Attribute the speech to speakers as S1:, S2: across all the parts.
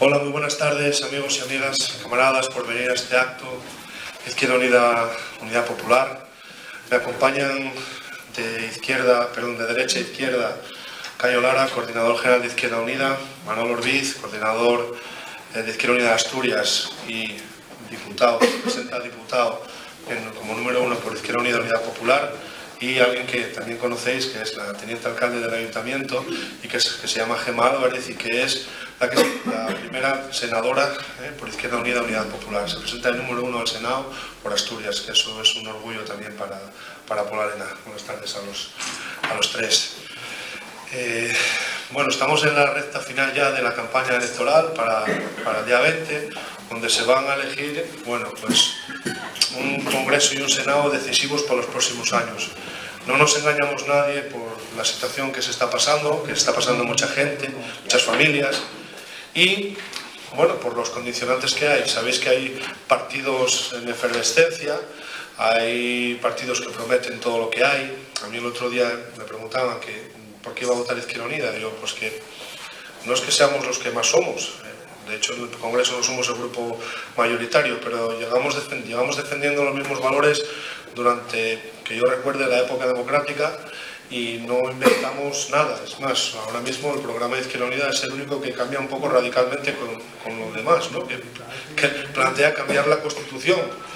S1: Hola, muy buenas tardes, amigos y amigas, camaradas, por venir a este acto Izquierda Unida, Unidad Popular. Me acompañan de derecha a izquierda, Cayo Lara, coordinador general de Izquierda Unida, Manolo Orbiz, coordinador de Izquierda Unida de Asturias y diputado, presenta diputado como número 1 por Izquierda Unida Unidad Popular, y alguien que también conocéis, que es la teniente alcalde del ayuntamiento y que se llama Gemma Álvarez, y que es la primera senadora por Izquierda Unida Unidad Popular. Se presenta el número 1 al Senado por Asturias, que eso es un orgullo también para Polarena. Buenas tardes a los tres. Bueno, estamos en la recta final ya de la campaña electoral para el día 20, donde se van a elegir, bueno, pues un Congreso y un Senado decisivos para los próximos años. No nos engañamos nadie por la situación que se está pasando mucha gente, muchas familias, y bueno, por los condicionantes que hay. Sabéis que hay partidos en efervescencia, hay partidos que prometen todo lo que hay. A mí el otro día me preguntaban que por qué iba a votar Izquierda Unida. Digo, pues que no es que seamos los que más somos. De hecho, en el Congreso no somos el grupo mayoritario, pero llevamos defendiendo los mismos valores durante, que yo recuerde, la época democrática, y no inventamos nada. Es más, ahora mismo el programa de Izquierda Unida es el único que cambia un poco radicalmente con los demás, ¿no? que plantea cambiar la Constitución.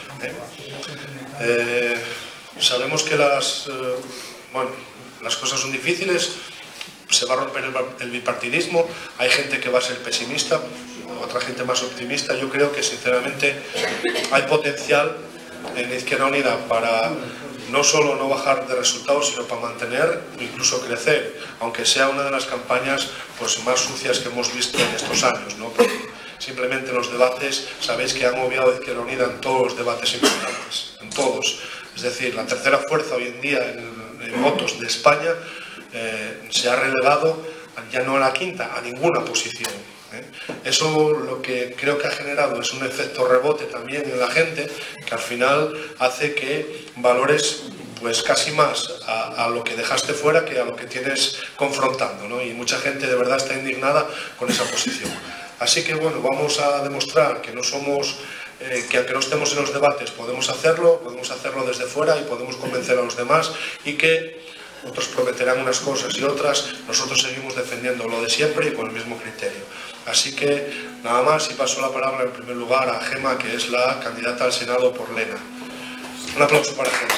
S1: Sabemos que las cosas son difíciles. Se va a romper el bipartidismo, hay gente que va a ser pesimista, otra gente más optimista. Yo creo que sinceramente hay potencial en Izquierda Unida para no solo no bajar de resultados, sino para mantener o incluso crecer, aunque sea una de las campañas pues más sucias que hemos visto en estos años, ¿no? Porque simplemente los debates, sabéis que han obviado a Izquierda Unida en todos los debates importantes, en todos. Es decir, la tercera fuerza hoy en día en votos de España se ha relegado ya no a la quinta, a ninguna posición. Eso lo que creo que ha generado es un efecto rebote también en la gente, que al final hace que valores pues casi más a lo que dejaste fuera que a lo que tienes confrontando, ¿no? Y mucha gente de verdad está indignada con esa posición. Así que bueno, vamos a demostrar que no somos, que aunque no estemos en los debates podemos hacerlo desde fuera y podemos convencer a los demás, y que otros prometerán unas cosas y otras, nosotros seguimos defendiendo lo de siempre y con el mismo criterio. Así que nada más, y paso la palabra en primer lugar a Gemma, que es la candidata al Senado por Lena. Un aplauso para Gemma.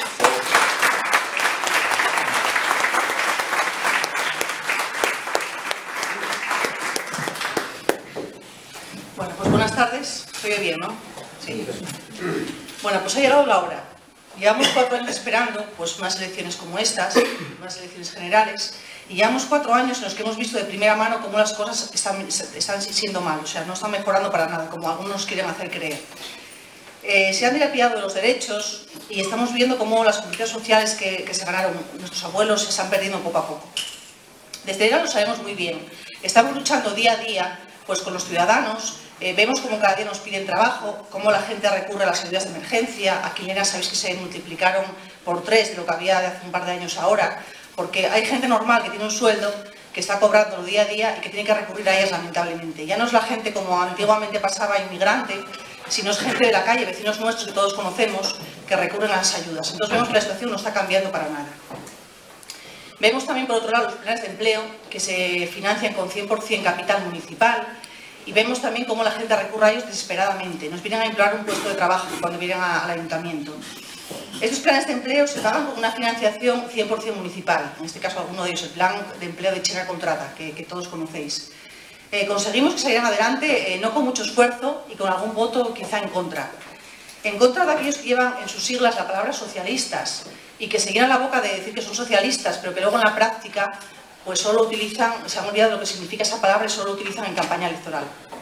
S2: Bueno, pues buenas tardes. ¿Se oye bien, no? Sí. Bueno, pues ha llegado la hora. Llevamos 4 años esperando pues unas elecciones como estas, unas elecciones generales, y llevamos 4 años en los que hemos visto de primera mano cómo las cosas están siendo mal, o sea, no están mejorando para nada, como algunos quieren hacer creer. Se han dilapidado los derechos y estamos viendo cómo las conquistas sociales que se ganaron nuestros abuelos se están perdiendo poco a poco. Desde ERA lo sabemos muy bien. Estamos luchando día a día pues con los ciudadanos. Vemos cómo cada día nos piden trabajo, cómo la gente recurre a las ayudas de emergencia. Aquí en ERA sabéis que se multiplicaron por 3 de lo que había de hace un par de años ahora, porque hay gente normal que tiene un sueldo, que está cobrando día a día y que tiene que recurrir a ellas lamentablemente. Ya no es la gente como antiguamente pasaba, inmigrante, sino es gente de la calle, vecinos nuestros que todos conocemos, que recurren a las ayudas. Entonces vemos que la situación no está cambiando para nada. Vemos también, por otro lado, los planes de empleo que se financian con 100% capital municipal, y vemos también cómo la gente recurre a ellos desesperadamente. Nos vienen a implorar un puesto de trabajo cuando vienen al ayuntamiento. Estos planes de empleo se pagan con una financiación 100% municipal, en este caso alguno de ellos, el plan de empleo de Chega Contrata, que todos conocéis. Conseguimos que salieran adelante no con mucho esfuerzo y con algún voto quizá en contra. En contra de aquellos que llevan en sus siglas la palabra socialistas y que se llenan la boca de decir que son socialistas, pero que luego en la práctica pues solo utilizan, se han olvidado de lo que significa esa palabra y solo lo utilizan en campaña electoral.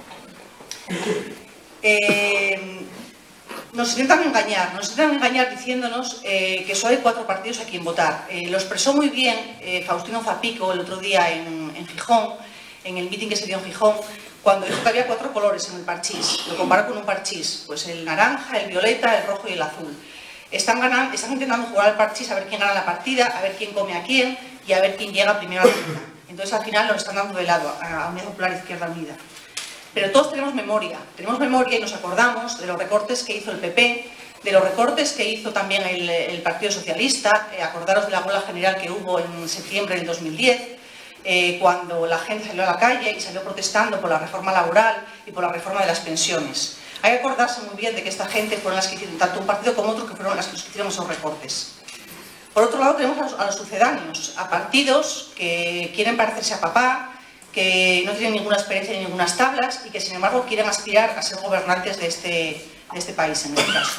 S2: Nos intentan engañar diciéndonos que solo hay 4 partidos a quien votar. Lo expresó muy bien Faustino Zapico el otro día en Gijón, en el mitin que se dio en Gijón, cuando dijo que había 4 colores en el parchís. Lo comparó con un parchís, pues el naranja, el violeta, el rojo y el azul. Están intentando jugar al parchís a ver quién gana la partida, a ver quién come a quién y a ver quién llega primero a la meta. Entonces al final lo están dando de lado a Unidad Popular Izquierda Unida. pero todos tenemos memoria y nos acordamos de los recortes que hizo el PP, de los recortes que hizo también el Partido Socialista. Acordaros de la huelga general que hubo en septiembre del 2010, cuando la gente salió a la calle y salió protestando por la reforma laboral y por la reforma de las pensiones. Hay que acordarse muy bien de que esta gente fueron las que hicieron, tanto un partido como otro, que fueron las que hicieron esos recortes. Por otro lado, tenemos a los sucedáneos, a partidos que quieren parecerse a papá, que no tienen ninguna experiencia ni ninguna tablas y que, sin embargo, quieren aspirar a ser gobernantes de este país, en este caso.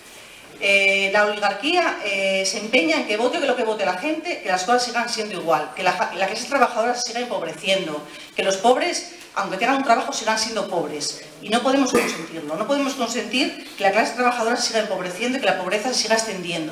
S2: La oligarquía se empeña en que vote lo que vote la gente, que las cosas sigan siendo igual, que la clase trabajadora se siga empobreciendo, que los pobres, aunque tengan un trabajo, sigan siendo pobres. Y no podemos consentirlo, no podemos consentir que la clase trabajadora se siga empobreciendo y que la pobreza se siga extendiendo.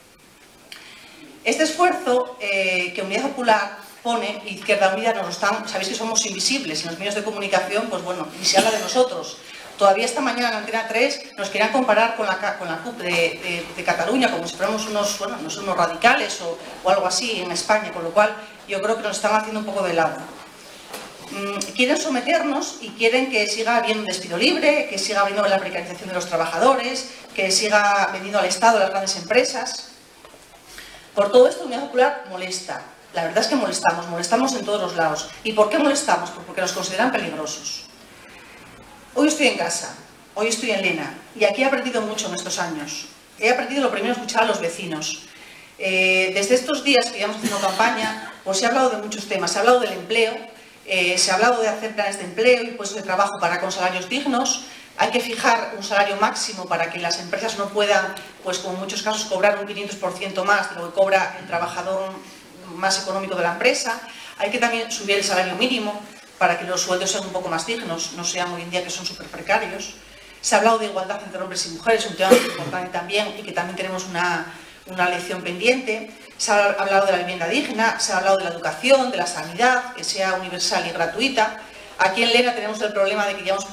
S2: Este esfuerzo que Unidad Popular pone, Izquierda Unida, nos lo están, sabéis que somos invisibles en los medios de comunicación, pues bueno, ni se habla de nosotros. Todavía esta mañana en Antena 3 nos querían comparar con la CUP de Cataluña, como si fuéramos unos radicales o algo así en España, con lo cual yo creo que nos están haciendo un poco de lado. Quieren someternos y quieren que siga habiendo un despido libre, que siga habiendo la precarización de los trabajadores, que siga vendiendo al Estado las grandes empresas. Por todo esto, Unidad Popular molesta. La verdad es que molestamos en todos los lados. ¿Y por qué molestamos? Pues porque nos consideran peligrosos. Hoy estoy en casa, hoy estoy en Lena, y aquí he aprendido mucho en estos años. He aprendido lo primero a escuchar a los vecinos. Desde estos días que llevamos haciendo campaña, pues se ha hablado de muchos temas. Se ha hablado del empleo, se ha hablado de hacer planes de empleo y puestos de trabajo para con salarios dignos. Hay que fijar un salario máximo para que las empresas no puedan, pues como en muchos casos, cobrar un 500% más de lo que cobra el trabajador más económico de la empresa. Hay que también subir el salario mínimo para que los sueldos sean un poco más dignos, no sean hoy en día que son súper precarios. Se ha hablado de igualdad entre hombres y mujeres, un tema muy importante también y que también tenemos una lección pendiente. Se ha hablado de la vivienda digna, se ha hablado de la educación, de la sanidad, que sea universal y gratuita. Aquí en Lena tenemos el problema de que llevamos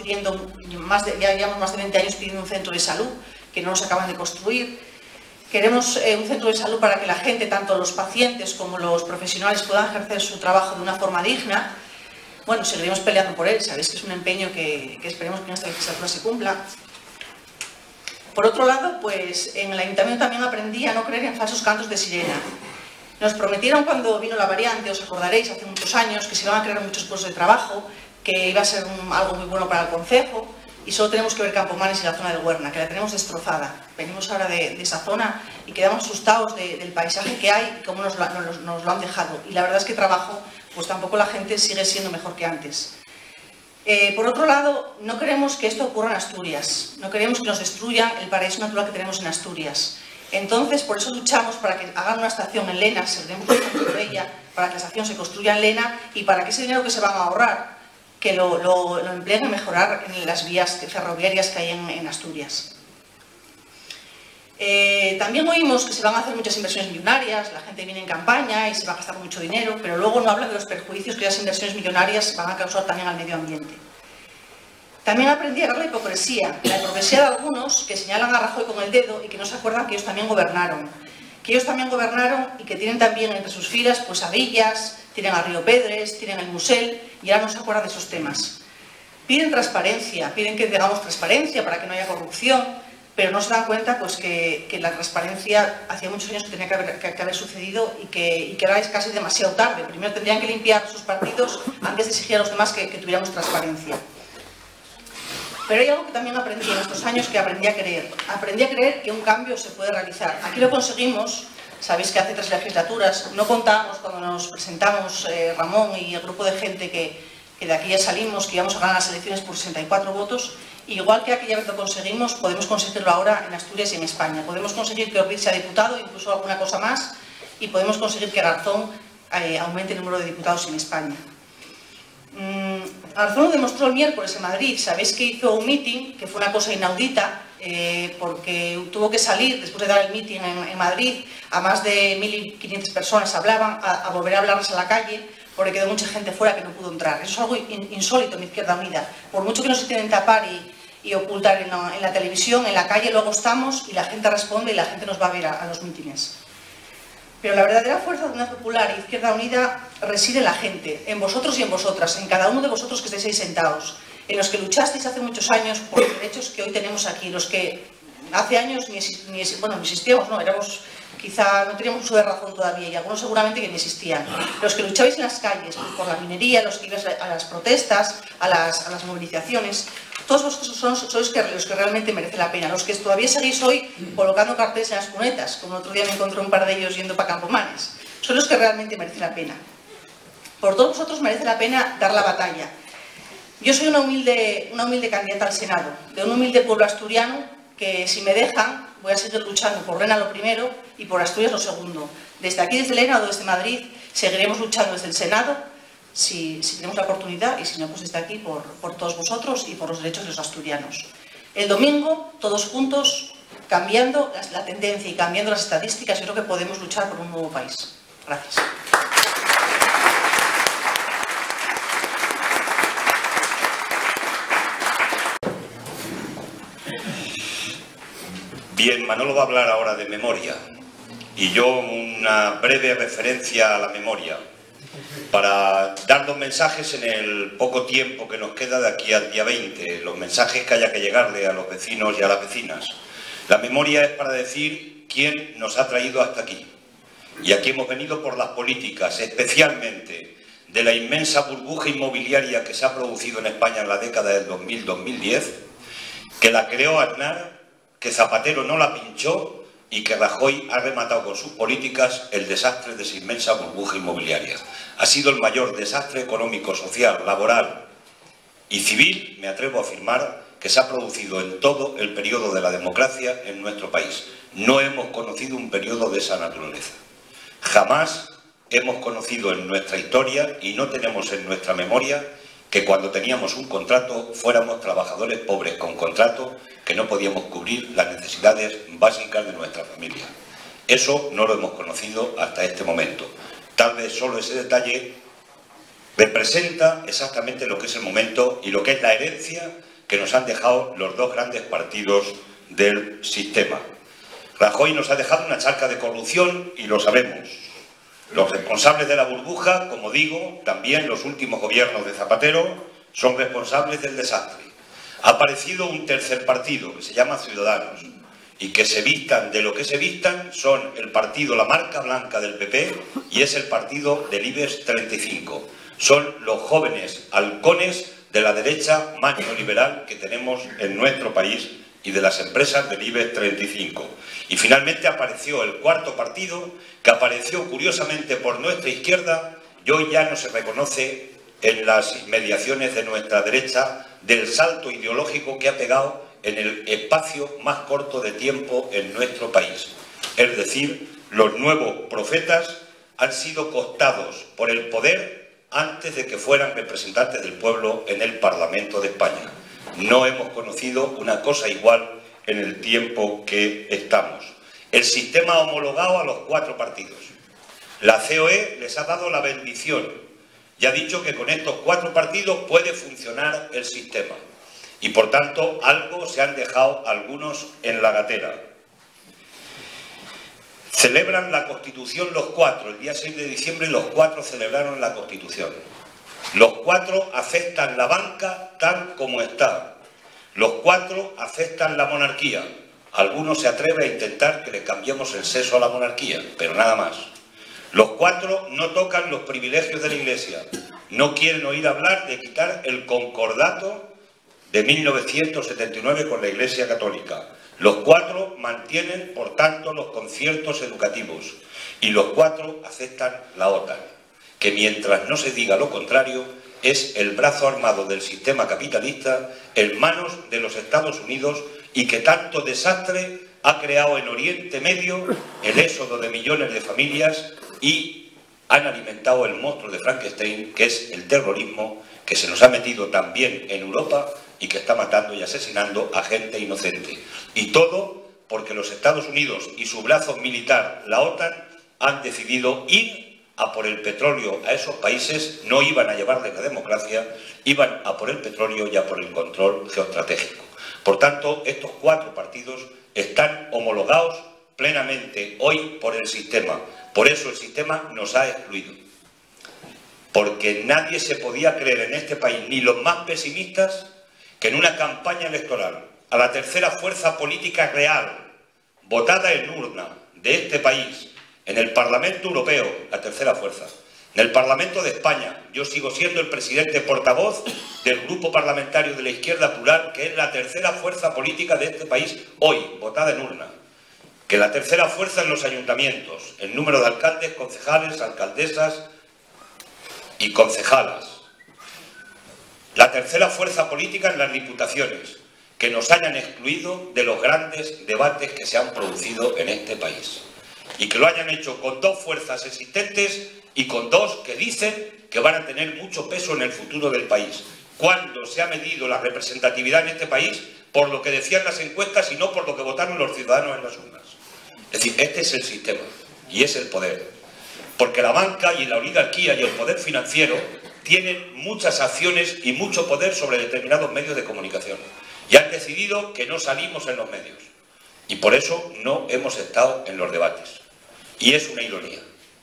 S2: más de 20 años pidiendo un centro de salud, que no nos acaban de construir. Queremos un centro de salud para que la gente, tanto los pacientes como los profesionales, puedan ejercer su trabajo de una forma digna. Bueno, seguiremos peleando por él, sabéis que es un empeño que esperemos que en esta legislatura se cumpla. Por otro lado, pues en el ayuntamiento también aprendí a no creer en falsos cantos de sirena. Nos prometieron cuando vino la variante, os acordaréis, hace muchos años, que se iban a crear muchos puestos de trabajo, que iba a ser algo muy bueno para el concejo, y solo tenemos que ver Campomanes y la zona del Huerna, que la tenemos destrozada. Venimos ahora de esa zona y quedamos asustados del paisaje que hay y cómo nos lo han dejado. Y la verdad es que trabajo, pues tampoco la gente sigue siendo mejor que antes. Por otro lado, no queremos que esto ocurra en Asturias, no queremos que nos destruyan el paraíso natural que tenemos en Asturias. Entonces, por eso luchamos para que hagan una estación en Lena, seguiremos luchando por ella, para que la estación se construya en Lena y para que ese dinero que se van a ahorrar, que lo empleen en mejorar en las vías ferroviarias que hay en Asturias. También oímos que se van a hacer muchas inversiones millonarias, la gente viene en campaña y se va a gastar mucho dinero, pero luego no hablan de los perjuicios que las inversiones millonarias van a causar también al medio ambiente. También aprendí a ver la hipocresía de algunos que señalan a Rajoy con el dedo y que no se acuerdan que ellos también gobernaron. Y que tienen también entre sus filas pues a Villas, tienen a Río Pedres, tienen el Musel y ahora no se acuerdan de esos temas. Piden transparencia, piden que tengamos transparencia para que no haya corrupción, pero no se dan cuenta pues que la transparencia hacía muchos años que tenía que haber sucedido y que ahora es casi demasiado tarde. Primero tendrían que limpiar sus partidos antes de exigir a los demás que tuviéramos transparencia. Pero hay algo que también aprendí en estos años que aprendí a creer. Aprendí a creer que un cambio se puede realizar. Aquí lo conseguimos, sabéis que hace 3 legislaturas, no contábamos cuando nos presentamos Ramón y el grupo de gente que de aquí ya salimos, que íbamos a ganar las elecciones por 64 votos. Igual que aquella vez lo conseguimos, podemos conseguirlo ahora en Asturias y en España. Podemos conseguir que Ortiz sea diputado, incluso alguna cosa más, y podemos conseguir que Garzón aumente el número de diputados en España. Garzón lo demostró el miércoles en Madrid. Sabéis que hizo un meeting, que fue una cosa inaudita, porque tuvo que salir, después de dar el meeting en Madrid, a más de 1.500 personas hablaban, a volver a hablarles a la calle, porque quedó mucha gente fuera que no pudo entrar. Eso es algo insólito en Izquierda Unida. Por mucho que nos intenten tapar y ocultar en la televisión, en la calle luego estamos y la gente responde y la gente nos va a ver a los mítines. Pero la verdadera fuerza de Unidad Popular e Izquierda Unida reside en la gente, en vosotros y en vosotras, en cada uno de vosotros que estáis ahí sentados. en los que luchasteis hace muchos años por los derechos que hoy tenemos aquí, los que hace años ni existíamos, no, quizá no teníamos uso de razón todavía, y algunos seguramente que ni existían. Los que luchabais en las calles por la minería, los que ibais a las protestas, a las movilizaciones, todos vosotros sois los que realmente merece la pena. Los que todavía seguís hoy colocando carteles en las cunetas, como el otro día me encontré un par de ellos yendo para Campomanes, son los que realmente merece la pena. Por todos vosotros merece la pena dar la batalla. Yo soy una humilde candidata al Senado, de un humilde pueblo asturiano que, si me dejan, voy a seguir luchando por Lena lo primero y por Asturias lo segundo. Desde aquí, desde Lena o desde Madrid, seguiremos luchando desde el Senado, si tenemos la oportunidad, y si no, pues desde aquí, por todos vosotros y por los derechos de los asturianos. El domingo, todos juntos, cambiando la tendencia y cambiando las estadísticas, yo creo que podemos luchar por un nuevo país. Gracias.
S3: Bien, Manolo va a hablar ahora de memoria, y yo una breve referencia a la memoria, para dar dos mensajes en el poco tiempo que nos queda de aquí al día 20, los mensajes que haya que llegarle a los vecinos y a las vecinas. La memoria es para decir quién nos ha traído hasta aquí, y aquí hemos venido por las políticas, especialmente de la inmensa burbuja inmobiliaria que se ha producido en España en la década del 2000-2010, que la creó Aznar, que Zapatero no la pinchó y que Rajoy ha rematado con sus políticas el desastre de esa inmensa burbuja inmobiliaria. Ha sido el mayor desastre económico, social, laboral y civil, me atrevo a afirmar, que se ha producido en todo el periodo de la democracia en nuestro país. No hemos conocido un periodo de esa naturaleza. Jamás hemos conocido en nuestra historia, y no tenemos en nuestra memoria, que cuando teníamos un contrato fuéramos trabajadores pobres con contrato que no podíamos cubrir las necesidades básicas de nuestra familia. Eso no lo hemos conocido hasta este momento. Tal vez solo ese detalle representa exactamente lo que es el momento y lo que es la herencia que nos han dejado los dos grandes partidos del sistema. Rajoy nos ha dejado una charca de corrupción y lo sabemos. Los responsables de la burbuja, como digo, también los últimos gobiernos de Zapatero, son responsables del desastre. Ha aparecido un tercer partido que se llama Ciudadanos, y que se vistan de lo que se vistan son el partido, la marca blanca del PP, y es el partido del IBEX 35. Son los jóvenes halcones de la derecha más neoliberal que tenemos en nuestro país y de las empresas del IBEX 35. Y finalmente apareció el cuarto partido, que apareció curiosamente por nuestra izquierda y hoy ya no se reconoce en las inmediaciones de nuestra derecha, del salto ideológico que ha pegado en el espacio más corto de tiempo en nuestro país. Es decir, los nuevos profetas han sido cooptados por el poder antes de que fueran representantes del pueblo en el Parlamento de España. No hemos conocido una cosa igual en el tiempo que estamos. El sistema ha homologado a los cuatro partidos. La COE les ha dado la bendición y ha dicho que con estos cuatro partidos puede funcionar el sistema. Y por tanto, algo se han dejado algunos en la gatera. Celebran la Constitución los cuatro. El día 6 de diciembre los cuatro celebraron la Constitución. Los cuatro aceptan la banca tal como está. Los cuatro aceptan la monarquía. Algunos se atreven a intentar que le cambiemos el sexo a la monarquía, pero nada más. Los cuatro no tocan los privilegios de la Iglesia. No quieren oír hablar de quitar el concordato de 1979 con la Iglesia Católica. Los cuatro mantienen, por tanto, los conciertos educativos. Y los cuatro aceptan la OTAN, que mientras no se diga lo contrario, es el brazo armado del sistema capitalista en manos de los Estados Unidos y que tanto desastre ha creado en Oriente Medio, el éxodo de millones de familias, y han alimentado el monstruo de Frankenstein, que es el terrorismo, que se nos ha metido también en Europa y que está matando y asesinando a gente inocente. Y todo porque los Estados Unidos y su brazo militar, la OTAN, han decidido ir a por el petróleo a esos países. No iban a llevarles la democracia, iban a por el petróleo y a por el control geoestratégico. Por tanto, estos cuatro partidos están homologados plenamente hoy por el sistema. Por eso el sistema nos ha excluido. Porque nadie se podía creer en este país, ni los más pesimistas, que en una campaña electoral a la tercera fuerza política real, votada en urna de este país, en el Parlamento Europeo, la tercera fuerza, en el Parlamento de España, yo sigo siendo el presidente portavoz del Grupo Parlamentario de la Izquierda Plural, que es la tercera fuerza política de este país hoy, votada en urna. Que la tercera fuerza en los ayuntamientos, el número de alcaldes, concejales, alcaldesas y concejalas. La tercera fuerza política en las diputaciones, que nos hayan excluido de los grandes debates que se han producido en este país. Y que lo hayan hecho con dos fuerzas existentes y con dos que dicen que van a tener mucho peso en el futuro del país. Cuando se ha medido la representatividad en este país por lo que decían las encuestas y no por lo que votaron los ciudadanos en las urnas. Es decir, este es el sistema y es el poder. Porque la banca y la oligarquía y el poder financiero tienen muchas acciones y mucho poder sobre determinados medios de comunicación. Y han decidido que no salimos en los medios. Y por eso no hemos estado en los debates. Y es una ironía.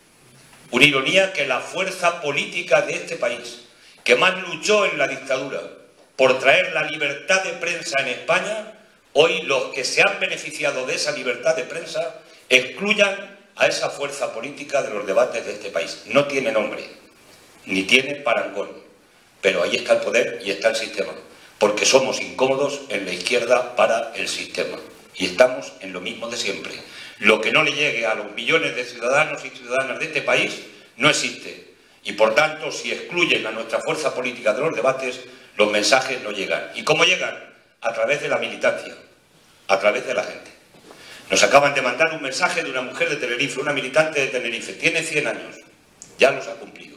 S3: Una ironía que la fuerza política de este país, que más luchó en la dictadura por traer la libertad de prensa en España, hoy los que se han beneficiado de esa libertad de prensa excluyan a esa fuerza política de los debates de este país. No tiene nombre, ni tiene parangón, pero ahí está el poder y está el sistema, porque somos incómodos en la izquierda para el sistema y estamos en lo mismo de siempre. Lo que no le llegue a los millones de ciudadanos y ciudadanas de este país no existe y por tanto si excluyen a nuestra fuerza política de los debates, los mensajes no llegan. ¿Y cómo llegan? A través de la militancia, a través de la gente. Nos acaban de mandar un mensaje de una mujer de Tenerife, una militante de Tenerife, tiene 100 años, ya los ha cumplido.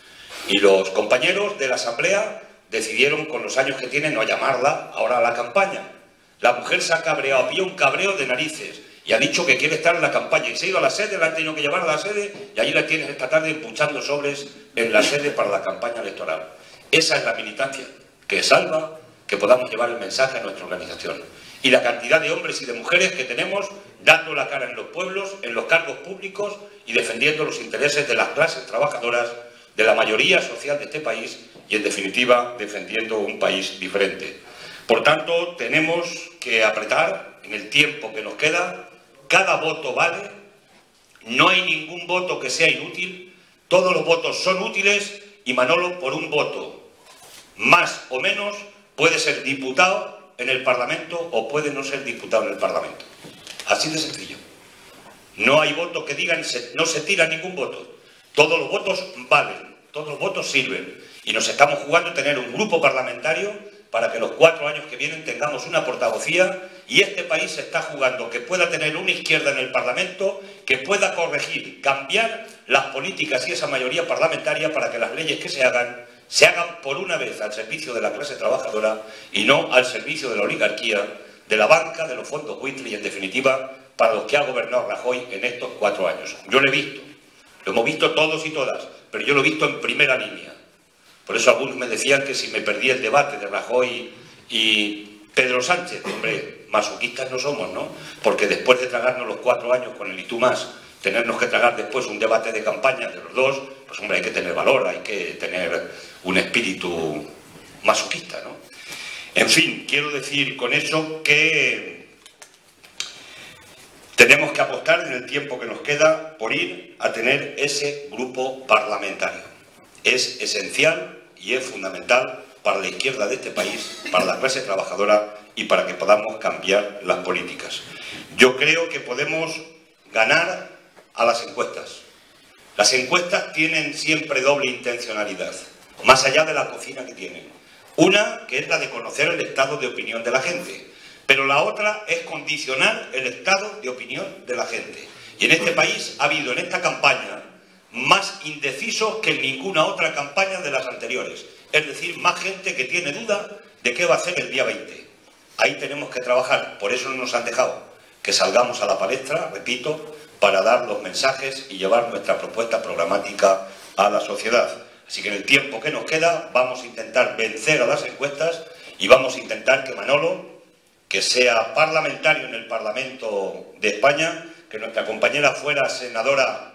S3: Y los compañeros de la asamblea decidieron con los años que tiene no llamarla ahora a la campaña. La mujer se ha cabreado, había un cabreo de narices y ha dicho que quiere estar en la campaña y se ha ido a la sede, la han tenido que llevar a la sede y allí la tienes esta tarde empuchando sobres en la sede para la campaña electoral. Esa es la militancia que salva que podamos llevar el mensaje a nuestra organización. Y la cantidad de hombres y de mujeres que tenemos dando la cara en los pueblos, en los cargos públicos y defendiendo los intereses de las clases trabajadoras, de la mayoría social de este país y, en definitiva, defendiendo un país diferente. Por tanto, tenemos que apretar en el tiempo que nos queda. Cada voto vale, no hay ningún voto que sea inútil, todos los votos son útiles y Manolo, por un voto más o menos, puede ser diputado en el Parlamento o puede no ser diputado en el Parlamento. Así de sencillo. No hay voto que digan, no se tira ningún voto. Todos los votos valen, todos los votos sirven. Y nos estamos jugando a tener un grupo parlamentario para que los 4 años que vienen tengamos una portavocía y este país se está jugando que pueda tener una izquierda en el Parlamento, que pueda corregir, cambiar las políticas y esa mayoría parlamentaria para que las leyes que se hagan por una vez al servicio de la clase trabajadora y no al servicio de la oligarquía, de la banca, de los fondos buitre y, en definitiva, para los que ha gobernado Rajoy en estos 4 años. Yo lo he visto, lo hemos visto todos y todas, pero yo lo he visto en primera línea. Por eso algunos me decían que si me perdí el debate de Rajoy y Pedro Sánchez, hombre, masoquistas no somos, ¿no? Porque después de tragarnos los 4 años con el y tú más, tenernos que tragar después un debate de campaña de los dos, pues hombre, hay que tener valor, hay que tener un espíritu masoquista, ¿no? En fin, quiero decir con eso que tenemos que apostar en el tiempo que nos queda por ir a tener ese grupo parlamentario. Es esencial y es fundamental para la izquierda de este país, para la clase trabajadora y para que podamos cambiar las políticas. Yo creo que podemos ganar a las encuestas. Las encuestas tienen siempre doble intencionalidad, más allá de la cocina que tienen. Una, que es la de conocer el estado de opinión de la gente, pero la otra es condicionar el estado de opinión de la gente. Y en este país ha habido en esta campaña más indecisos que en ninguna otra campaña de las anteriores. Es decir, más gente que tiene duda de qué va a hacer el día 20. Ahí tenemos que trabajar, por eso no nos han dejado que salgamos a la palestra, repito, para dar los mensajes y llevar nuestra propuesta programática a la sociedad. Así que en el tiempo que nos queda vamos a intentar vencer a las encuestas y vamos a intentar que Manolo, que sea parlamentario en el Parlamento de España, que nuestra compañera fuera senadora,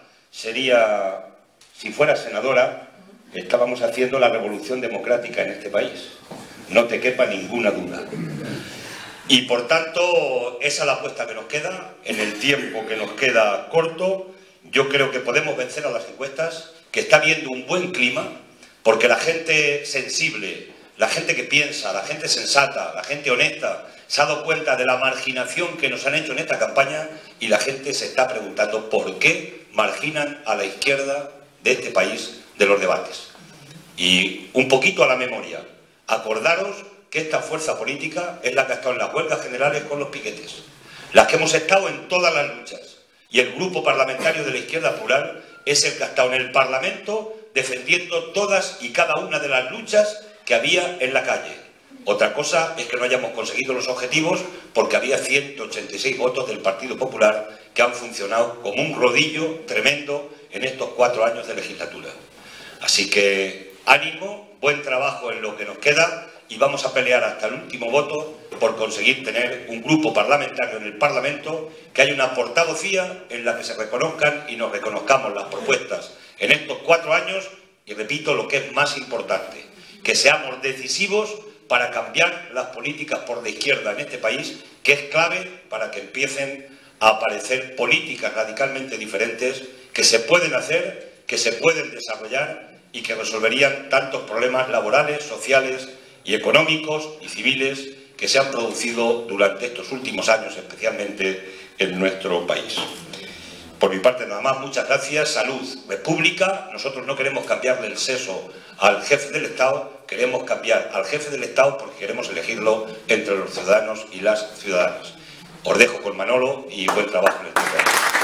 S3: si fuera senadora, estábamos haciendo la revolución democrática en este país. no te quepa ninguna duda. Y por tanto, esa es la apuesta que nos queda, en el tiempo que nos queda corto. Yo creo que podemos vencer a las encuestas, que está habiendo un buen clima, porque la gente sensible, la gente que piensa, la gente sensata, la gente honesta, se ha dado cuenta de la marginación que nos han hecho en esta campaña y la gente se está preguntando por qué marginan a la izquierda de este país de los debates. Y un poquito a la memoria, acordaros que esta fuerza política es la que ha estado en las huelgas generales con los piquetes, las que hemos estado en todas las luchas, y el grupo parlamentario de la izquierda plural es el que ha estado en el Parlamento defendiendo todas y cada una de las luchas que había en la calle. Otra cosa es que no hayamos conseguido los objetivos porque había 186 votos del Partido Popular que han funcionado como un rodillo tremendo en estos 4 años de legislatura. Así que ánimo, buen trabajo en lo que nos queda y vamos a pelear hasta el último voto por conseguir tener un grupo parlamentario en el Parlamento, que haya una portavocía en la que se reconozcan y nos reconozcamos las propuestas en estos 4 años y repito lo que es más importante, que seamos decisivos para cambiar las políticas por la izquierda en este país, que es clave para que empiecen a aparecer políticas radicalmente diferentes que se pueden hacer, que se pueden desarrollar y que resolverían tantos problemas laborales, sociales y económicos y civiles que se han producido durante estos últimos años, especialmente en nuestro país. Por mi parte nada más, muchas gracias, salud, república. Nosotros no queremos cambiarle el seso al jefe del Estado, queremos cambiar al jefe del Estado porque queremos elegirlo entre los ciudadanos y las ciudadanas. Os dejo con Manolo y buen trabajo en el tiempo.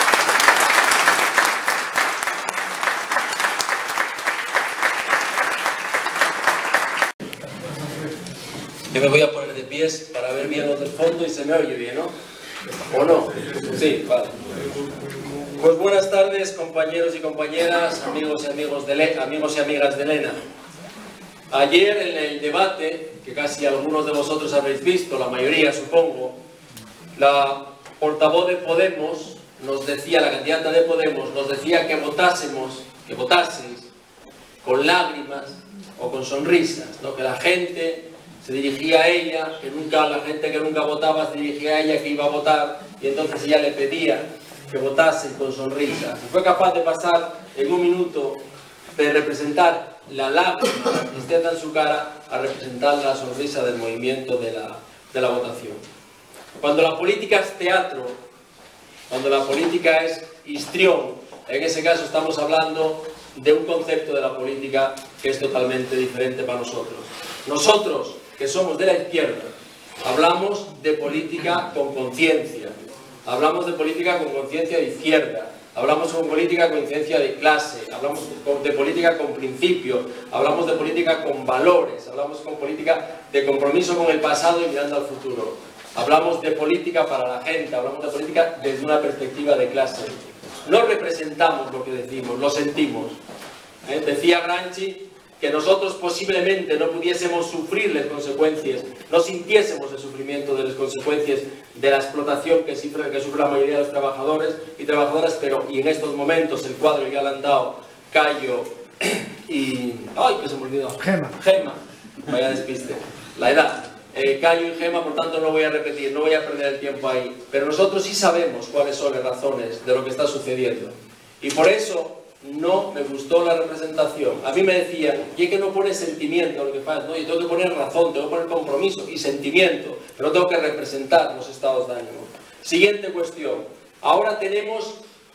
S4: Yo me voy a poner de pies para ver bien los del fondo y se me oye bien, ¿no? ¿O no? Sí, vale. Pues buenas tardes, compañeros y compañeras, amigos y amigas de Lena. Ayer en el debate, que casi algunos de vosotros habréis visto, la mayoría supongo, la portavoz de Podemos nos decía, la candidata de Podemos nos decía que votaseis con lágrimas o con sonrisas, ¿no? Que la gente se dirigía a ella, la gente que nunca votaba se dirigía a ella que iba a votar y entonces ella le pedía que votasen con sonrisas. Fue capaz de pasar en un minuto de representar la lágrima, la tristeza en su cara, a representar la sonrisa del movimiento de la votación. Cuando la política es teatro, cuando la política es histrión, en ese caso estamos hablando de un concepto de la política que es totalmente diferente para nosotros. Nosotros, que somos de la izquierda, hablamos de política con conciencia, hablamos de política con conciencia de izquierda, hablamos con política con conciencia de clase, hablamos de política con principios, hablamos de política con valores, hablamos con política de compromiso con el pasado y mirando al futuro. Hablamos de política para la gente, hablamos de política desde una perspectiva de clase. No representamos lo que decimos, lo sentimos. Decía Gramsci que nosotros posiblemente no pudiésemos sufrir las consecuencias, no sintiésemos el sufrimiento de las consecuencias de la explotación que sufre la mayoría de los trabajadores y trabajadoras, pero y en estos momentos el cuadro ya lo han dado Cayo y... ¡ay, que se me olvidó! Gema, vaya despiste, la edad. Cayo y Gema, por tanto no voy a repetir, no voy a perder el tiempo ahí, pero nosotros sí sabemos cuáles son las razones de lo que está sucediendo y por eso no me gustó la representación. A mí me decían, y es que no pones sentimiento a lo que pasa, no, yo tengo que poner razón, tengo que poner compromiso y sentimiento, pero tengo que representar los estados de ánimo. Siguiente cuestión, ahora tenemos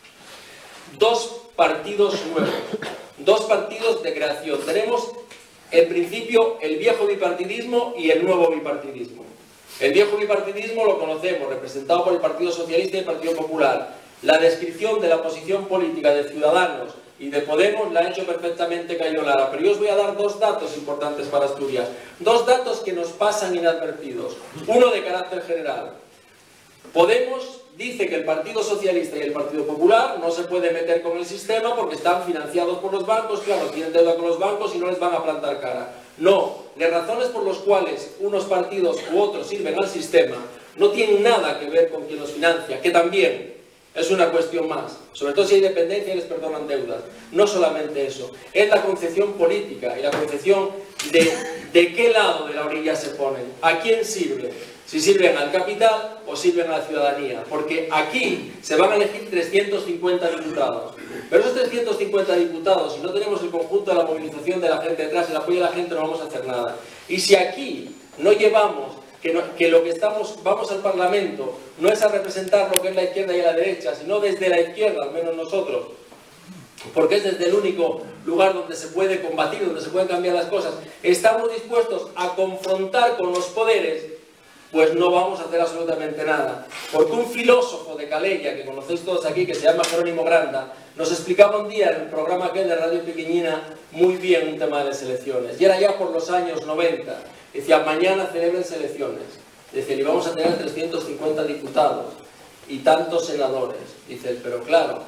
S4: 2 partidos nuevos, 2 partidos de creación. Tenemos en principio el viejo bipartidismo y el nuevo bipartidismo. El viejo bipartidismo lo conocemos, representado por el Partido Socialista y el Partido Popular. La descripción de la posición política de Ciudadanos y de Podemos la ha hecho perfectamente Cayo Lara, pero yo os voy a dar 2 datos importantes para Asturias, 2 datos que nos pasan inadvertidos, uno de carácter general. Podemos dice que el Partido Socialista y el Partido Popular no se puede meter con el sistema porque están financiados por los bancos, claro, tienen deuda con los bancos y no les van a plantar cara. No, las razones por las cuales unos partidos u otros sirven al sistema no tienen nada que ver con quien los financia, que también es una cuestión más, sobre todo si hay dependencia y les perdonan deudas. No solamente eso, es la concepción política y la concepción de ¿de qué lado de la orilla se ponen? ¿A quién sirven? Si sirven al capital o sirven a la ciudadanía. Porque aquí se van a elegir 350 diputados. Pero esos 350 diputados, si no tenemos el conjunto de la movilización de la gente detrás, el apoyo de la gente, no vamos a hacer nada. Y si aquí no llevamos que lo que vamos al Parlamento no es a representar lo que es la izquierda y la derecha, sino desde la izquierda, al menos nosotros, porque es desde el único lugar donde se puede combatir, donde se pueden cambiar las cosas, estamos dispuestos a confrontar con los poderes, pues no vamos a hacer absolutamente nada. Porque un filósofo de Calella, que conocéis todos aquí, que se llama Jerónimo Granda, nos explicaba un día en el programa aquel de Radio Pequeñina muy bien un tema de las elecciones. Y era ya por los años 90. Decía, mañana celebren elecciones. Dice, y vamos a tener 350 diputados y tantos senadores. Dice, pero claro,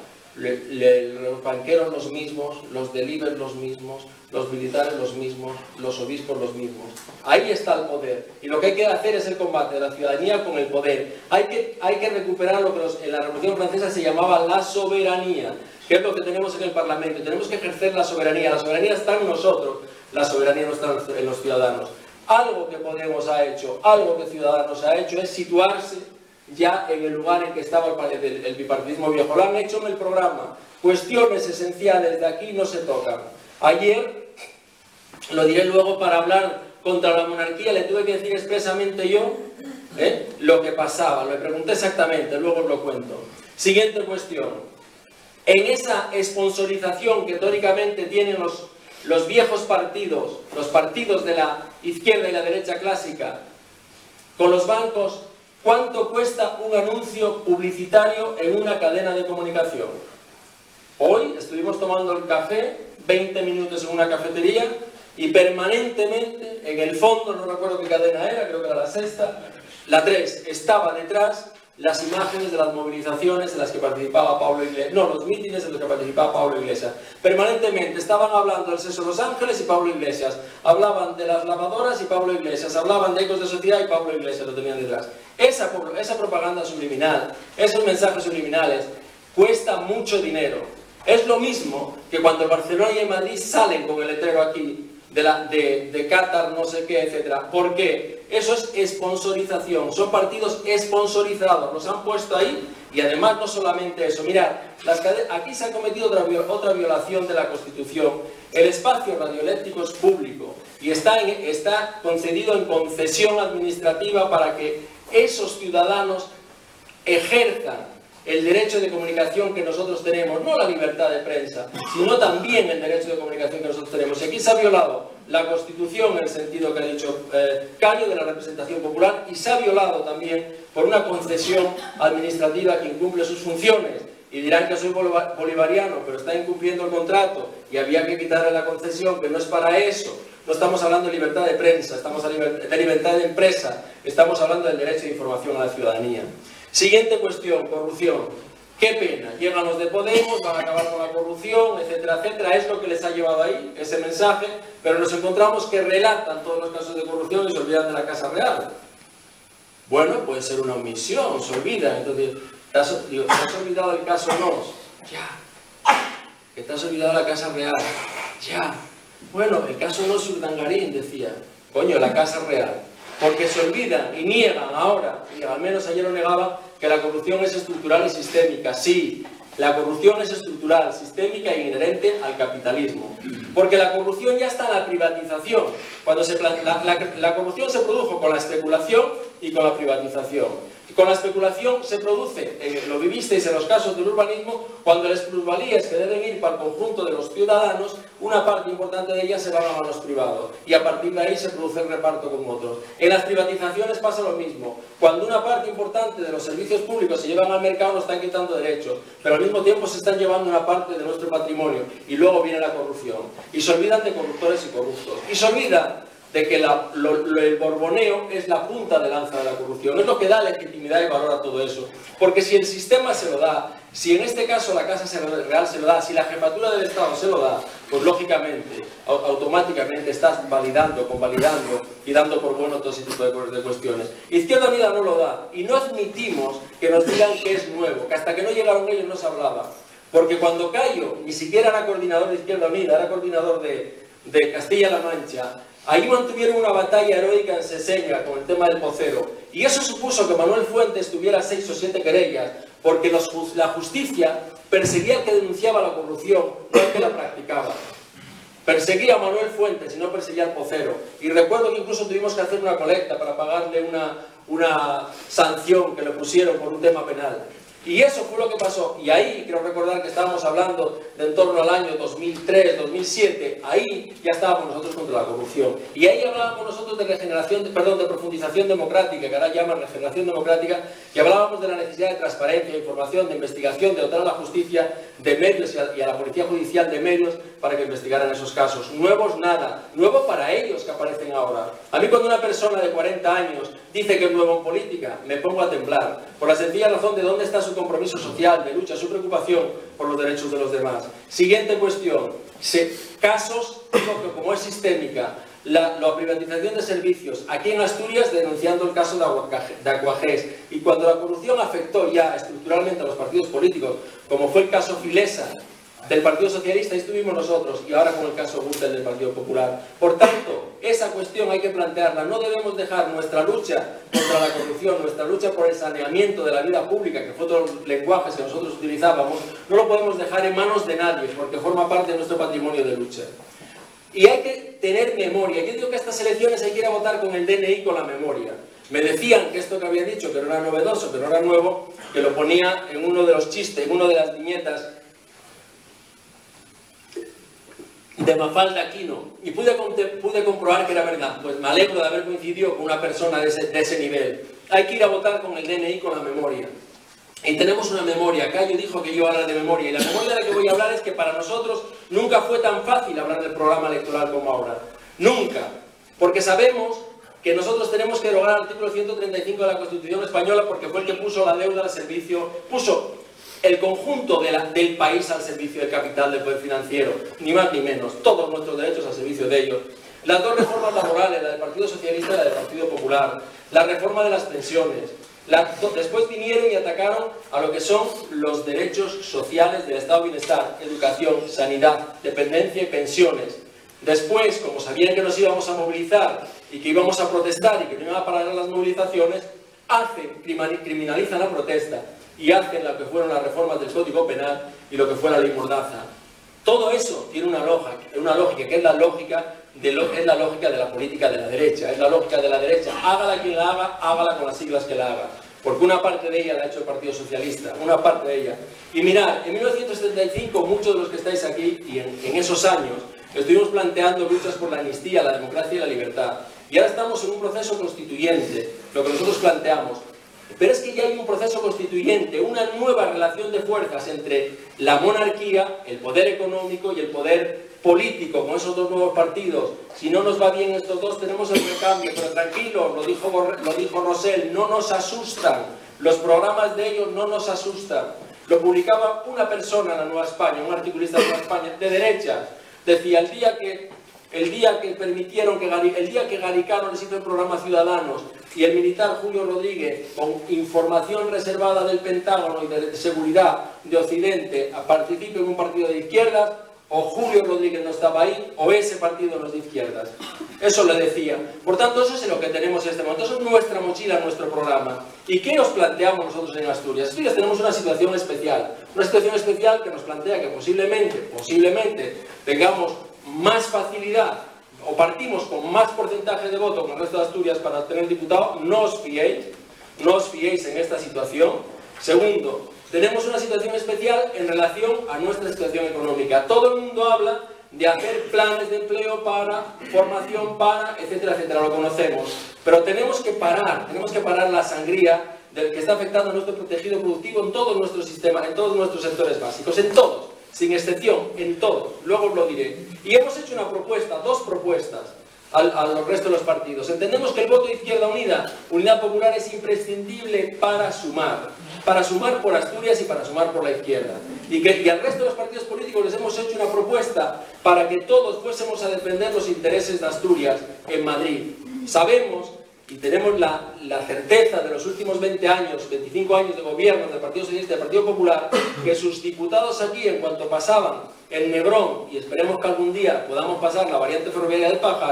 S4: los banqueros los mismos, los del IBER los mismos, los militares los mismos, los obispos los mismos. Ahí está el poder. Y lo que hay que hacer es el combate de la ciudadanía con el poder. Hay que recuperar lo que en la Revolución Francesa se llamaba la soberanía, que es lo que tenemos en el Parlamento. Tenemos que ejercer la soberanía. La soberanía está en nosotros, la soberanía no está en los ciudadanos. Algo que Podemos ha hecho, algo que Ciudadanos ha hecho es situarse ya en el lugar en que estaba el bipartidismo viejo. Lo han hecho en el programa. Cuestiones esenciales de aquí no se tocan. Ayer, lo diré luego para hablar contra la monarquía, le tuve que decir expresamente yo lo que pasaba. Lo pregunté exactamente, luego os lo cuento. Siguiente cuestión. En esa sponsorización que teóricamente tienen los viejos partidos, los partidos de la izquierda y la derecha clásica, con los bancos, ¿cuánto cuesta un anuncio publicitario en una cadena de comunicación? Hoy estuvimos tomando el café, 20 minutos en una cafetería, y permanentemente, en el fondo, no recuerdo qué cadena era, creo que era la sexta, la 3, estaba detrás las imágenes de las movilizaciones en las que participaba Pablo Iglesias, no, los mítines en los que participaba Pablo Iglesias. Permanentemente estaban hablando del Seso de Los Ángeles y Pablo Iglesias, hablaban de las lavadoras y Pablo Iglesias, hablaban de Ecos de Sociedad y Pablo Iglesias lo tenían detrás. Esa propaganda subliminal, esos mensajes subliminales, cuesta mucho dinero. Es lo mismo que cuando el Barcelona y el Madrid salen con el letrero aquí de Qatar, no sé qué, etcétera. ¿Por qué? Eso es sponsorización, son partidos sponsorizados, los han puesto ahí. Y además no solamente eso, mirad, aquí se ha cometido otra violación de la Constitución. El espacio radioeléctrico es público y está concedido en concesión administrativa para que esos ciudadanos ejerzan el derecho de comunicación que nosotros tenemos, no la libertad de prensa, sino también el derecho de comunicación que nosotros tenemos. Y aquí se ha violado la Constitución en el sentido que ha dicho Cayo de la representación popular, y se ha violado también por una concesión administrativa que incumple sus funciones. Y dirán que soy bolivariano, pero está incumpliendo el contrato y había que quitarle la concesión, que no es para eso. No estamos hablando de libertad de prensa, estamos de libertad de empresa, estamos hablando del derecho de información a la ciudadanía. Siguiente cuestión, corrupción. Qué pena, llegan los de Podemos, van a acabar con la corrupción, etcétera, etcétera. Es lo que les ha llevado ahí, ese mensaje, pero nos encontramos que relatan todos los casos de corrupción y se olvidan de la Casa Real. Bueno, puede ser una omisión, se olvida. Entonces, ¿te has olvidado el caso Nos? Ya. ¿Que te has olvidado la Casa Real? Ya. Bueno, el caso Nos y Urdangarín, decía. Coño, la Casa Real. Porque se olvidan y niegan ahora, y al menos ayer lo negaban, que la corrupción es estructural y sistémica. Sí, la corrupción es estructural, sistémica e inherente al capitalismo. Porque la corrupción ya está en la privatización. Cuando la corrupción se produjo con la especulación y con la privatización. Y con la especulación se produce, lo vivisteis en los casos del urbanismo, cuando las plusvalías que deben ir para el conjunto de los ciudadanos, una parte importante de ellas se van a manos privados. Y a partir de ahí se produce el reparto con otros. En las privatizaciones pasa lo mismo. Cuando una parte importante de los servicios públicos se llevan al mercado, nos están quitando derechos. Pero al mismo tiempo se están llevando una parte de nuestro patrimonio. Y luego viene la corrupción. Y se olvidan de corruptores y corruptos. Y se olvidan de que el borboneo es la punta de lanza de la corrupción. Es lo que da legitimidad y valor a todo eso. Porque si el sistema se lo da, si en este caso la Casa Real se lo da, si la jefatura del Estado se lo da, pues lógicamente, automáticamente estás validando, convalidando y dando por bueno todo ese tipo de cuestiones. Izquierda Unida no lo da. Y no admitimos que nos digan que es nuevo, que hasta que no llegaron ellos no se hablaba. Porque cuando Cayo ni siquiera era coordinador de Izquierda Unida, era coordinador de Castilla-La Mancha, Ahí mantuvieron una batalla heroica en Seseña con el tema del pocero. Y eso supuso que Manuel Fuentes tuviera 6 o 7 querellas, porque la justicia perseguía al que denunciaba la corrupción, no al que la practicaba. Perseguía a Manuel Fuentes y no perseguía al pocero. Y recuerdo que incluso tuvimos que hacer una colecta para pagarle una sanción que le pusieron por un tema penal. Y eso fue lo que pasó. Y ahí, quiero recordar que estábamos hablando de en torno al año 2003, 2007, ahí ya estábamos nosotros contra la corrupción. Y ahí hablábamos nosotros de de profundización democrática, que ahora llaman regeneración democrática, y hablábamos de la necesidad de transparencia, de información, de investigación, de dotar a la justicia de medios y a la policía judicial de medios para que investigaran esos casos. Nuevos nada, nuevo para ellos que aparecen ahora. A mí cuando una persona de 40 años dice que es nuevo en política, me pongo a temblar, por la sencilla razón de dónde está su compromiso social, de lucha, su preocupación por los derechos de los demás. Siguiente cuestión, casos, digo que como es sistémica, la privatización de servicios, aquí en Asturias denunciando el caso de Aquagés, y cuando la corrupción afectó ya estructuralmente a los partidos políticos, como fue el caso Filesa, del Partido Socialista, ahí estuvimos nosotros, y ahora con el caso Gürtel del Partido Popular. Por tanto, esa cuestión hay que plantearla. No debemos dejar nuestra lucha contra la corrupción, nuestra lucha por el saneamiento de la vida pública, que fue otros lenguajes que nosotros utilizábamos, no lo podemos dejar en manos de nadie, porque forma parte de nuestro patrimonio de lucha. Y hay que tener memoria. Yo digo que a estas elecciones hay que ir a votar con el DNI, con la memoria. Me decían que esto que había dicho, que no era novedoso, que no era nuevo, que lo ponía en uno de los chistes, en una de las viñetas de Mafalda Aquino, y pude comprobar que era verdad. Pues me alegro de haber coincidido con una persona de ese nivel. Hay que ir a votar con el DNI, con la memoria. Y tenemos una memoria. Cayo dijo que yo iba a hablar de memoria, y la memoria de la que voy a hablar es que para nosotros nunca fue tan fácil hablar del programa electoral como ahora. Nunca. Porque sabemos que nosotros tenemos que derogar el artículo 135 de la Constitución Española, porque fue el que puso la deuda al servicio, puso el conjunto del país al servicio del capital, del poder financiero, ni más ni menos, todos nuestros derechos al servicio de ellos. Las dos reformas laborales, la del Partido Socialista y la del Partido Popular, la reforma de las pensiones, después vinieron y atacaron a lo que son los derechos sociales del Estado de Bienestar, educación, sanidad, dependencia y pensiones. Después, como sabían que nos íbamos a movilizar y que íbamos a protestar y que no iban a parar las movilizaciones, criminalizan la protesta y hacen lo que fueron las reformas del Código Penal y lo que fue la Ley Mordaza. Todo eso tiene una lógica que es la lógica de la política de la derecha. Es la lógica de la derecha. Hágala quien la haga, hágala con las siglas que la haga. Porque una parte de ella la ha hecho el Partido Socialista, una parte de ella. Y mirad, en 1975, muchos de los que estáis aquí, y en esos años, estuvimos planteando luchas por la amnistía, la democracia y la libertad. Y ahora estamos en un proceso constituyente, lo que nosotros planteamos. Pero es que ya hay un proceso constituyente, una nueva relación de fuerzas entre la monarquía, el poder económico y el poder político, con esos dos nuevos partidos. Si no nos va bien estos dos, tenemos el recambio, pero tranquilos, lo dijo Rosell, no nos asustan, los programas de ellos no nos asustan. Lo publicaba una persona en la Nueva España, un articulista de Nueva España, de derecha, decía, el día que Garicano les hizo el programa Ciudadanos y el militar Julio Rodríguez, con información reservada del Pentágono y de seguridad de Occidente, participe en un partido de izquierdas, o Julio Rodríguez no estaba ahí, o ese partido no es de izquierdas. Eso le decía. Por tanto, eso es lo que tenemos en este momento. Eso es nuestra mochila, nuestro programa. ¿Y qué nos planteamos nosotros en Asturias? En Asturias tenemos una situación especial. Una situación especial que nos plantea que posiblemente tengamos más facilidad o partimos con más porcentaje de voto con el resto de Asturias para obtener diputado. No os fiéis en esta situación. Segundo, tenemos una situación especial en relación a nuestra situación económica. Todo el mundo habla de hacer planes de empleo para, formación para, etcétera, etcétera, lo conocemos. Pero tenemos que parar la sangría del que está afectando a nuestro tejido productivo en todos nuestros sistemas, en todos nuestros sectores básicos, en todos, sin excepción, en todos. Luego os lo diré. Y hemos hecho una propuesta, dos propuestas, al resto de los partidos. Entendemos que el voto de Izquierda Unida, Unidad Popular, es imprescindible para sumar por Asturias y para sumar por la izquierda. Y al resto de los partidos políticos les hemos hecho una propuesta para que todos fuésemos a defender los intereses de Asturias en Madrid. Sabemos y tenemos la certeza de los últimos 20 años, 25 años de gobierno del Partido Socialista y del Partido Popular, que sus diputados aquí, en cuanto pasaban el Negrón, y esperemos que algún día podamos pasar la variante ferroviaria de Pajares,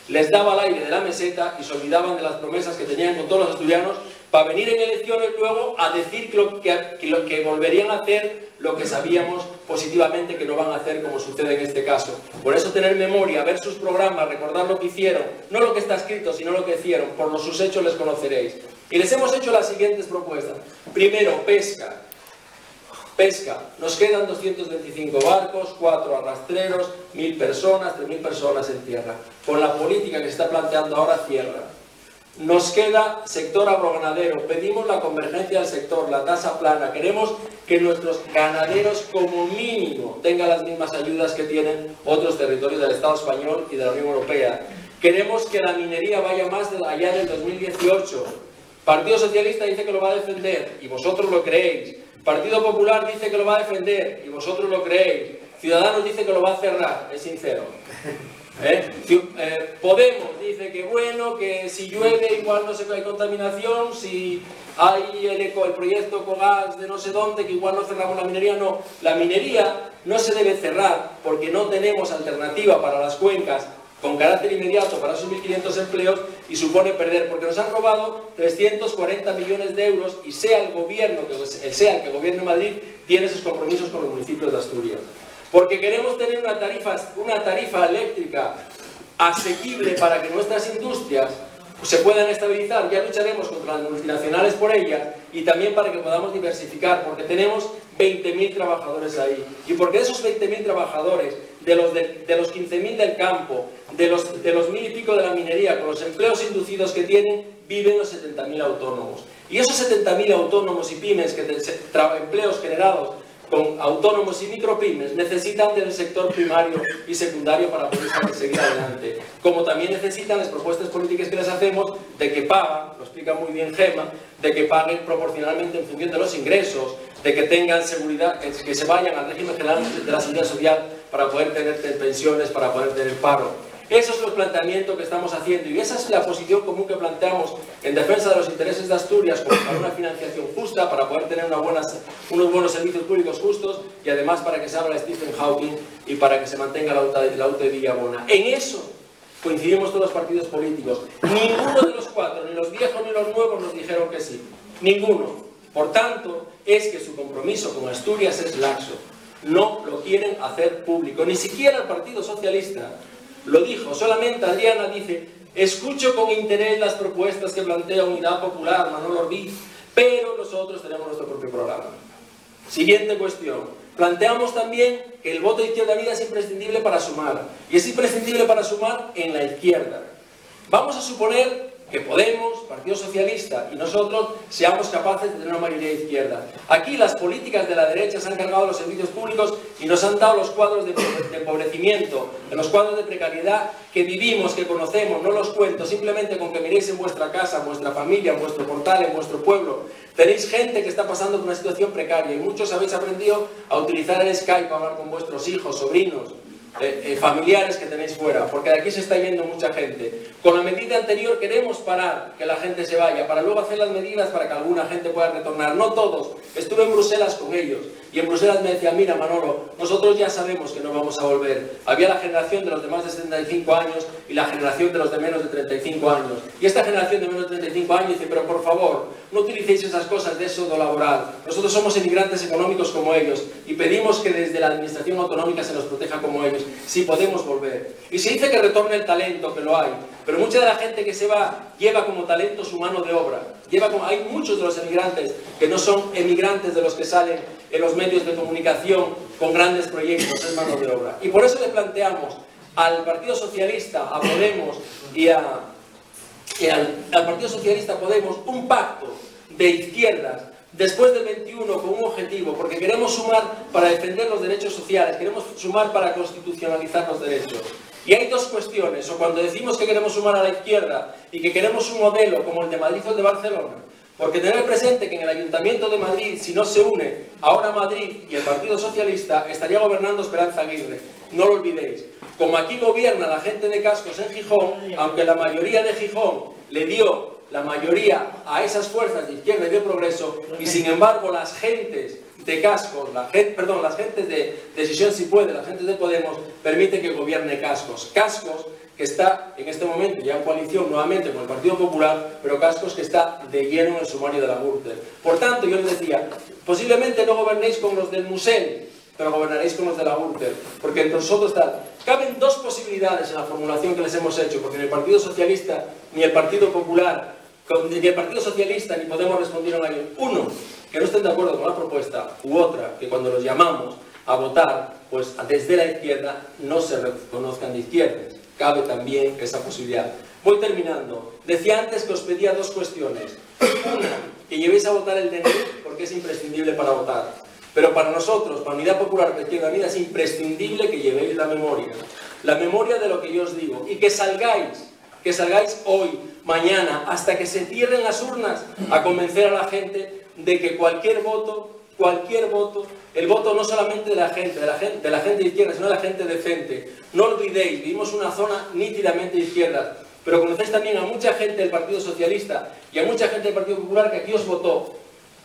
S4: les daba el aire de la meseta y se olvidaban de las promesas que tenían con todos los asturianos para venir en elecciones luego a decir que volverían a hacer lo que sabíamos positivamente que no van a hacer, como sucede en este caso. Por eso tener memoria, ver sus programas, recordar lo que hicieron, no lo que está escrito, sino lo que hicieron, por sus hechos les conoceréis. Y les hemos hecho las siguientes propuestas. Primero, pesca. Pesca. Nos quedan 225 barcos, 4 arrastreros, 1000 personas, 3000 personas en tierra. Con la política que se está planteando ahora, cierra. Nos queda sector agroganadero. Pedimos la convergencia del sector, la tasa plana. Queremos que nuestros ganaderos, como mínimo, tengan las mismas ayudas que tienen otros territorios del Estado español y de la Unión Europea. Queremos que la minería vaya más allá del 2018. Partido Socialista dice que lo va a defender y vosotros lo creéis. Partido Popular dice que lo va a defender y vosotros lo creéis. Ciudadanos dice que lo va a cerrar, es sincero. Podemos dice que bueno, que si llueve igual no sé qué hay contaminación, si hay el proyecto Cogas de no sé dónde, que igual no cerramos la minería. No, la minería no se debe cerrar porque no tenemos alternativa para las cuencas con carácter inmediato para esos 1.500 empleos y supone perder, porque nos han robado 340 millones de euros y sea el gobierno, sea el que gobierne Madrid, tiene sus compromisos con los municipios de Asturias. Porque queremos tener una tarifa eléctrica asequible para que nuestras industrias se puedan estabilizar. Ya lucharemos contra las multinacionales por ellas y también para que podamos diversificar, porque tenemos 20.000 trabajadores ahí. Y porque de esos 20.000 trabajadores, de los 15.000 del campo, de los 1.000 y pico de la minería, con los empleos inducidos que tienen, viven los 70.000 autónomos. Y esos 70.000 autónomos y pymes, empleos generados con autónomos y micropymes, necesitan del sector primario y secundario para poder seguir adelante. Como también necesitan las propuestas políticas que les hacemos de que paguen, lo explica muy bien Gema, de que paguen proporcionalmente en función de los ingresos, de que tengan seguridad, que se vayan al régimen general de la seguridad social para poder tener pensiones, para poder tener paro. Eso es el planteamiento que estamos haciendo y esa es la posición común que planteamos en defensa de los intereses de Asturias, como para una financiación justa, para poder tener unos buenos servicios públicos justos y además para que se abra Stephen Hawking y para que se mantenga la UTE Villabona. En eso coincidimos todos los partidos políticos. Ninguno de los cuatro, ni los viejos ni los nuevos, nos dijeron que sí. Ninguno. Por tanto, es que su compromiso con Asturias es laxo. No lo quieren hacer público. Ni siquiera el Partido Socialista lo dijo. Solamente Adriana dice: escucho con interés las propuestas que plantea Unidad Popular, Manolo Orbiz, pero nosotros tenemos nuestro propio programa. Siguiente cuestión. Planteamos también que el voto de Izquierda Unida es imprescindible para sumar. Y es imprescindible para sumar en la izquierda. Vamos a suponer que Podemos, Partido Socialista y nosotros seamos capaces de tener una mayoría de izquierda. Aquí las políticas de la derecha se han cargado los servicios públicos y nos han dado los cuadros de empobrecimiento, los cuadros de precariedad que vivimos, que conocemos. No los cuento, simplemente con que miréis en vuestra casa, en vuestra familia, en vuestro portal, en vuestro pueblo. Tenéis gente que está pasando por una situación precaria y muchos habéis aprendido a utilizar el Skype para hablar con vuestros hijos, sobrinos, familiares que tenéis fuera, porque de aquí se está yendo mucha gente. Con la medida anterior queremos parar que la gente se vaya, para luego hacer las medidas para que alguna gente pueda retornar. No todos. Estuve en Bruselas con ellos y en Bruselas me decían: mira, Manolo, nosotros ya sabemos que no vamos a volver. Había la generación de los de más de 75 años y la generación de los de menos de 35 años. Y esta generación de menos de 35 años dice: pero por favor, no utilicéis esas cosas de éxodo laboral. Nosotros somos inmigrantes económicos como ellos y pedimos que desde la administración autonómica se nos proteja como ellos. Si podemos volver. Y se dice que retorne el talento, que lo hay, pero mucha de la gente que se va lleva como talento su mano de obra. Hay muchos de los emigrantes que no son emigrantes de los que salen en los medios de comunicación con grandes proyectos, es mano de obra. Y por eso le planteamos al Partido Socialista, a Podemos y al Partido Socialista Podemos un pacto de izquierdas después del 21 con un objetivo, porque queremos sumar para defender los derechos sociales, queremos sumar para constitucionalizar los derechos. Y hay dos cuestiones: o cuando decimos que queremos sumar a la izquierda y que queremos un modelo como el de Madrid o el de Barcelona, porque tener presente que en el Ayuntamiento de Madrid, si no se une ahora Madrid y el Partido Socialista, estaría gobernando Esperanza Aguirre. No lo olvidéis. Como aquí gobierna la gente de Cascos en Gijón, aunque la mayoría de Gijón le dio la mayoría a esas fuerzas de izquierda y de progreso, y sin embargo las gentes de Cascos, las gentes de Decisión Si Puede, las gentes de Podemos, permiten que gobierne Cascos. Cascos, que está en este momento ya en coalición nuevamente con el Partido Popular, pero Cascos que está de lleno en el sumario de la Gürtel. Por tanto, yo les decía, posiblemente no gobernéis con los del Musel, pero gobernaréis con los de la Gürtel, porque entre nosotros caben dos posibilidades en la formulación que les hemos hecho, porque ni el Partido Socialista ni el Partido Popular, ni el Partido Socialista ni Podemos respondieron a ello. Uno, que no estén de acuerdo con la propuesta, u otra, que cuando los llamamos a votar, pues desde la izquierda no se reconozcan de izquierdas. Cabe también esa posibilidad. Voy terminando. Decía antes que os pedía dos cuestiones. Una, que llevéis a votar el DNI porque es imprescindible para votar. Pero para nosotros, para Unidad Popular de Izquierda Unida, es imprescindible que llevéis la memoria. La memoria de lo que yo os digo. Y que salgáis hoy, mañana, hasta que se cierren las urnas, a convencer a la gente de que cualquier voto, el voto no solamente de la gente de izquierda, sino de la gente decente. No olvidéis, vivimos una zona nítidamente de izquierda, pero conocéis también a mucha gente del Partido Socialista y a mucha gente del Partido Popular que aquí os votó,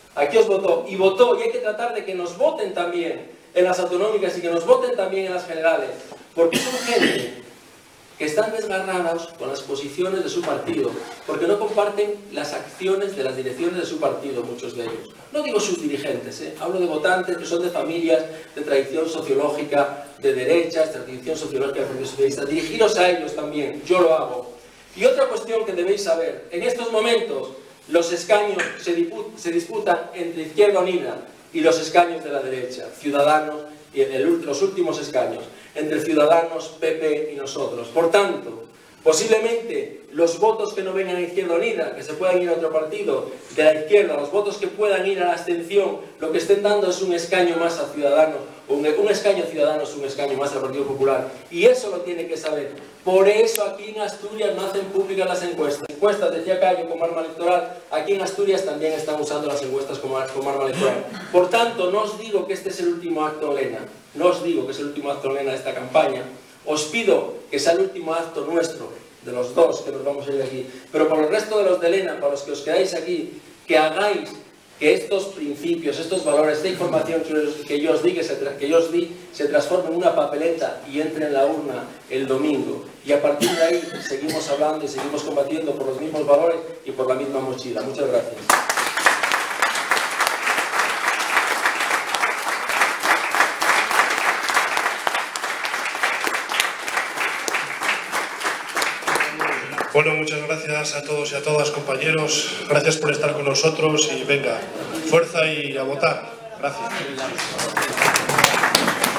S4: y hay que tratar de que nos voten también en las autonómicas y que nos voten también en las generales, porque son gente que están desgarrados con las posiciones de su partido, porque no comparten las acciones de las direcciones de su partido, muchos de ellos. No digo sus dirigentes, hablo de votantes que son de familias de tradición sociológica, de derechas, de tradición sociológica del Partido Socialista. Dirigiros a ellos también, yo lo hago. Y otra cuestión que debéis saber, en estos momentos los escaños se disputan entre Izquierda Unida y los escaños de la derecha, Ciudadanos, y los últimos escaños, entre Ciudadanos, PP y nosotros. Por tanto, posiblemente los votos que no vengan a Izquierda Unida, que se puedan ir a otro partido de la izquierda, los votos que puedan ir a la abstención, lo que estén dando es un escaño más a Ciudadanos, un escaño a Ciudadanos, un escaño más al Partido Popular. Y eso lo tiene que saber. Por eso aquí en Asturias no hacen públicas las encuestas. Encuestas, decía Cayo, como arma electoral. Aquí en Asturias también están usando las encuestas como arma electoral. Por tanto, no os digo que este es el último acto en Lena. No os digo que es el último acto en Lena de esta campaña. Os pido que sea el último acto nuestro, de los dos que nos vamos a ir de aquí. Pero para el resto de los de Lena, para los que os quedáis aquí, que hagáis que estos principios, estos valores, esta información que yo os di, se transforme en una papeleta y entre en la urna el domingo. Y a partir de ahí seguimos hablando y seguimos combatiendo por los mismos valores y por la misma mochila. Muchas gracias.
S1: Bueno, muchas gracias a todos y a todas, compañeros. Gracias por estar con nosotros y venga, fuerza y a votar. Gracias.